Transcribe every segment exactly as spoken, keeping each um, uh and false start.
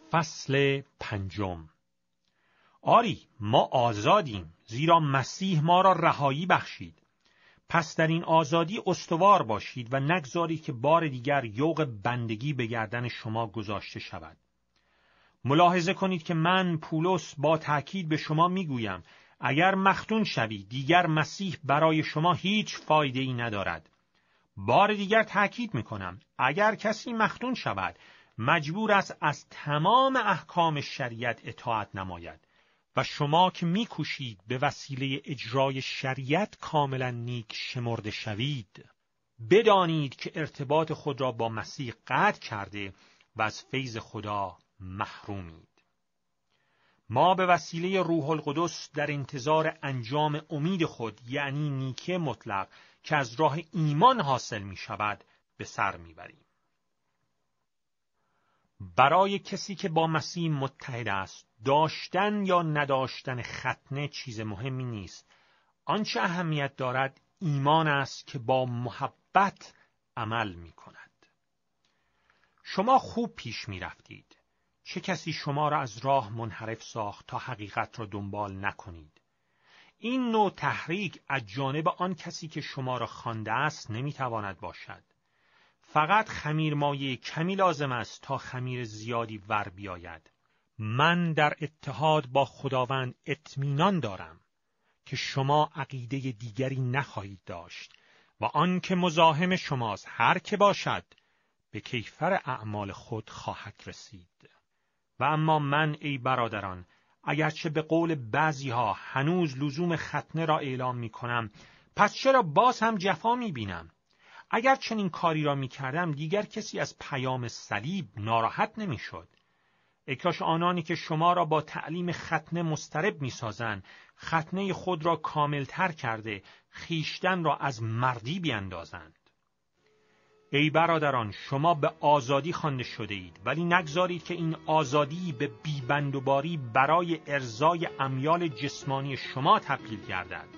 فصل پنجم. آری ما آزادیم، زیرا مسیح ما را رهایی بخشید. پس در این آزادی استوار باشید و نگذارید که بار دیگر یوغ بندگی به گردن شما گذاشته شود. ملاحظه کنید که من پولس با تأکید به شما میگویم اگر مختون شوید دیگر مسیح برای شما هیچ فایده ای ندارد. بار دیگر تأکید میکنم اگر کسی مختون شود مجبور است از تمام احکام شریعت اطاعت نماید و شما که میکوشید به وسیله اجرای شریعت کاملا نیک شمرده شوید، بدانید که ارتباط خود را با مسیح قطع کرده و از فیض خدا محرومید. ما به وسیله روح القدس در انتظار انجام امید خود، یعنی نیکی مطلق که از راه ایمان حاصل می شود، به سر می بریم. برای کسی که با مسیح متحد است، داشتن یا نداشتن ختنه چیز مهمی نیست. آنچه اهمیت دارد ایمان است که با محبت عمل می کند. شما خوب پیش می رفتید. چه کسی شما را از راه منحرف ساخت تا حقیقت را دنبال نکنید؟ این نوع تحریک از جانب آن کسی که شما را خوانده است نمی تواند باشد. فقط خمیر مایه کمی لازم است تا خمیر زیادی ور بیاید. من در اتحاد با خداوند اطمینان دارم که شما عقیده دیگری نخواهید داشت و آن که مزاحم شماست هر که باشد به کیفر اعمال خود خواهد رسید. و اما من ای برادران، اگرچه به قول بعضی ها هنوز لزوم ختنه را اعلام می کنم، پس چرا باز هم جفا می بینم؟ اگر چنین کاری را می کردم دیگر کسی از پیام صلیب ناراحت نمی شد. ای کاش آنانی که شما را با تعلیم ختنه مضطرب می سازند، ختنه خود را کاملتر کرده خیشتن را از مردی بیندازند. ای برادران، شما به آزادی خوانده شده اید، ولی نگذارید که این آزادی به بیبندوباری برای ارضای امیال جسمانی شما تبدیل گردد،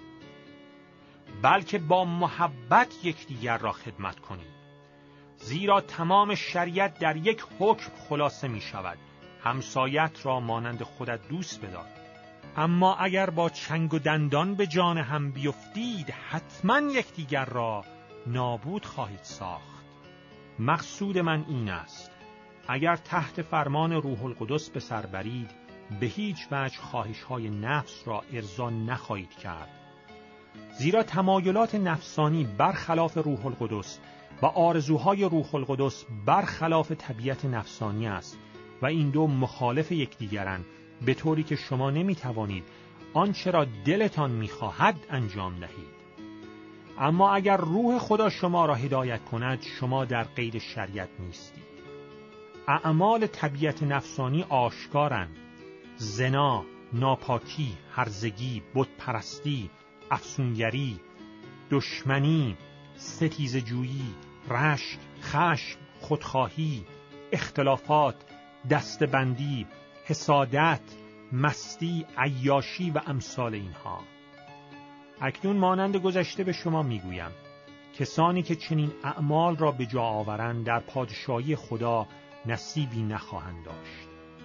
بلکه با محبت یکدیگر را خدمت کنید. زیرا تمام شریعت در یک حکم خلاصه می شود: همسایت را مانند خودت دوست بدار. اما اگر با چنگ و دندان به جان هم بیفتید حتما یکدیگر را نابود خواهید ساخت. مقصود من این است: اگر تحت فرمان روح القدس به سر برید به هیچ وجه خواهش‌های نفس را ارضا نخواهید کرد. زیرا تمایلات نفسانی برخلاف روح القدس و آرزوهای روح القدس برخلاف طبیعت نفسانی است و این دو مخالف یکدیگرند، به طوری که شما نمی‌توانید آنچه را دلتان می‌خواهد انجام دهید. اما اگر روح خدا شما را هدایت کند شما در قید شریعت نیستید. اعمال طبیعت نفسانی آشکارند: زنا، ناپاکی، هرزگی، بتپرستی، افسونگری، دشمنی، ستیزه‌جویی، رشک، خشم، خودخواهی، اختلافات، دستبندی، حسادت، مستی، عیاشی و امثال اینها. اکنون مانند گذشته به شما میگویم کسانی که چنین اعمال را به جا آورند در پادشاهی خدا نصیبی نخواهند داشت.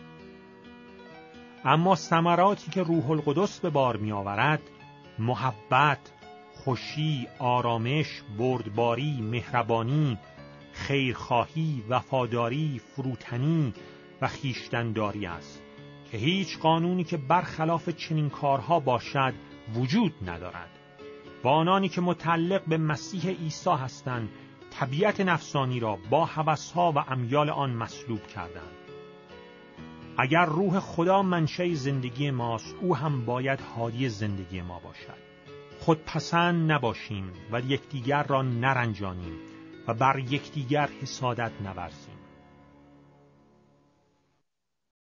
اما ثمراتی که روح القدس به بار می آورد: محبت، خوشی، آرامش، بردباری، مهربانی، خیرخواهی، وفاداری، فروتنی و خویشتن‌داری است که هیچ قانونی که برخلاف چنین کارها باشد وجود ندارد. و آنانی که متعلق به مسیح عیسی هستند طبیعت نفسانی را با هوس‌ها و امیال آن مسلوب کردند. اگر روح خدا منشأ زندگی ماست، او هم باید هادی زندگی ما باشد. خودپسند نباشیم و یکدیگر را نرنجانیم و بر یکدیگر حسادت نورزیم.